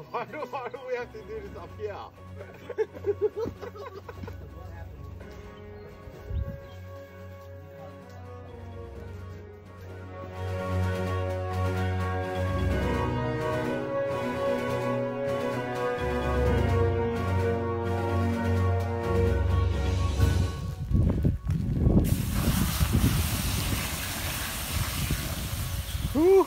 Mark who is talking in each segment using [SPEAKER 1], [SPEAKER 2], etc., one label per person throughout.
[SPEAKER 1] Why do we have to do this up here?
[SPEAKER 2] Whew.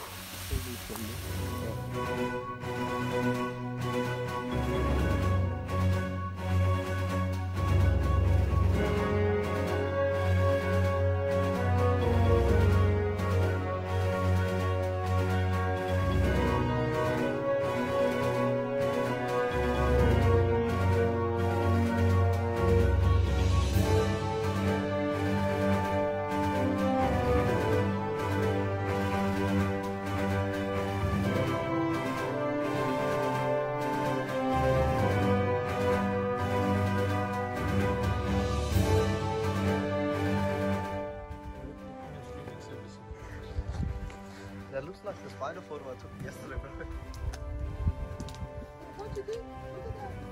[SPEAKER 3] That looks like the spider photo I took yesterday, bro.
[SPEAKER 4] What you do? Look at that.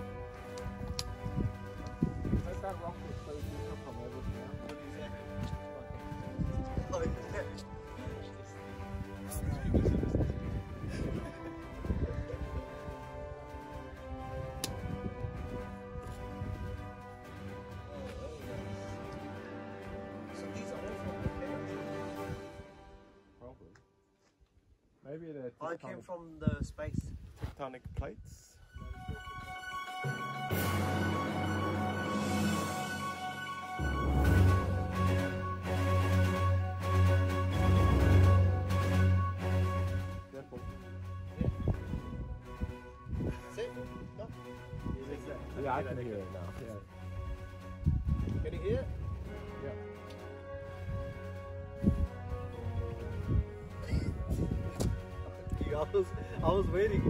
[SPEAKER 1] Let that rock is so deep from everything else.
[SPEAKER 3] Oh, yeah. So these are all from the parents?
[SPEAKER 1] Probably. Maybe they're
[SPEAKER 3] Oh, it came from the space.
[SPEAKER 1] tectonic plates. Careful.
[SPEAKER 3] See? No?
[SPEAKER 1] Yeah, I can hear it now. Yeah.
[SPEAKER 3] Can you hear it?
[SPEAKER 1] Yeah.
[SPEAKER 3] I was waiting.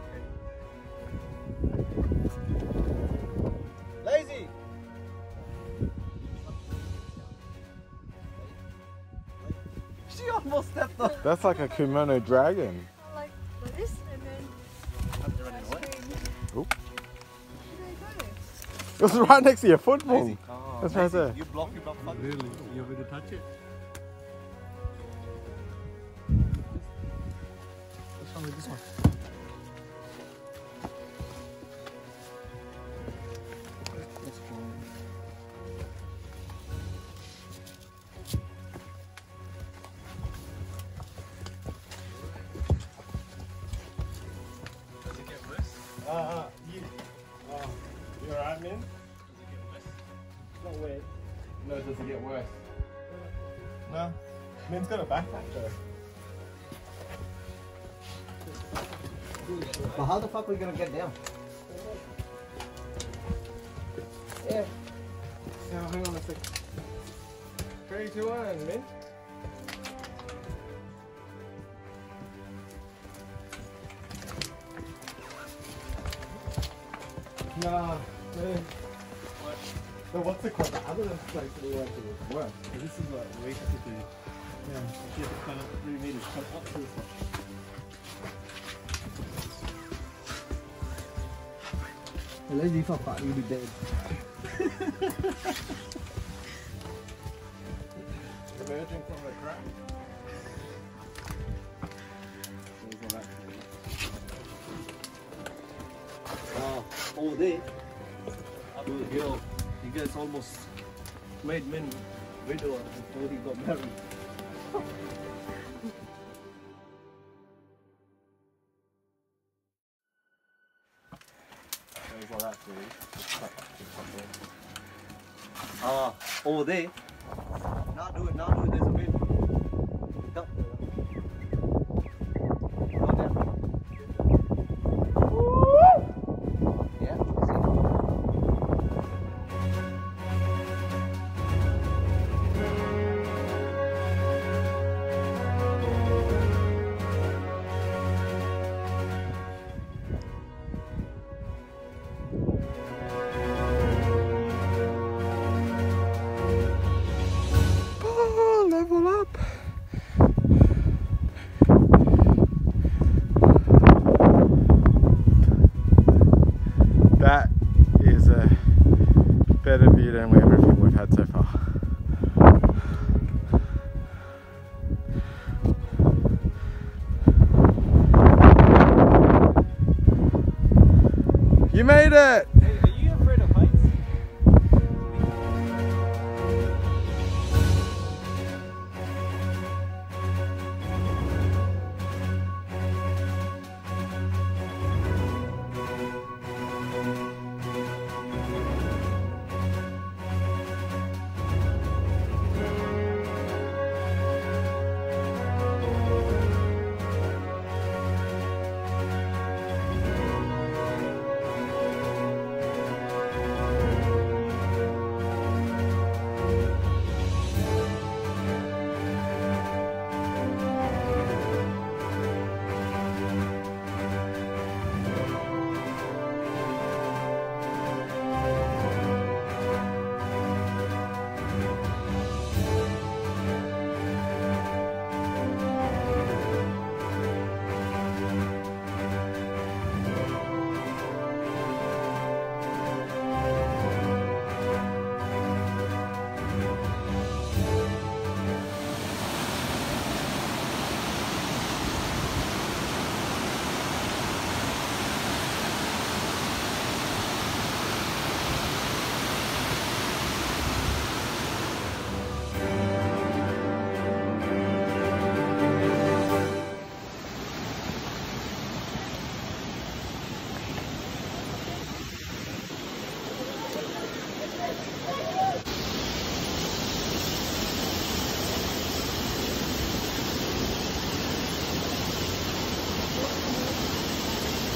[SPEAKER 3] Lazy! She almost stepped on.
[SPEAKER 2] That's like a kimono dragon.
[SPEAKER 4] Like this and then ice cream.
[SPEAKER 2] Oop.
[SPEAKER 4] Where did I go?
[SPEAKER 2] It was right next to your football.
[SPEAKER 3] Lazy.
[SPEAKER 2] That's right there.
[SPEAKER 3] You block your butt.
[SPEAKER 1] Really? You want me to touch it?
[SPEAKER 3] What's wrong with this one?
[SPEAKER 1] Does it get worse? You alright, man? Does it get worse?
[SPEAKER 3] Not weird.
[SPEAKER 1] No, does it get worse? No. Min's got a backpack though.
[SPEAKER 3] But how the fuck are we gonna get down? Yeah.
[SPEAKER 1] Now, hang on a sec. 3, 2, 1, Min. Nah, man. So what's the question? Other than place that we went to was worse.
[SPEAKER 5] This is like way to do. Yeah, you have to kind of 3 meters come up to this one.
[SPEAKER 3] Lazy for part, you'll be dead.
[SPEAKER 1] Emerging from the crack.
[SPEAKER 3] Over there, you guys almost made Min widower before he got married. Over there. Now do it, there's a wind. Go. Go down. Yeah,
[SPEAKER 2] Oh, level up. You made it!
[SPEAKER 5] Hey, are you afraid of heights?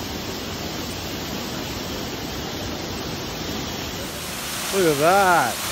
[SPEAKER 2] Look at that.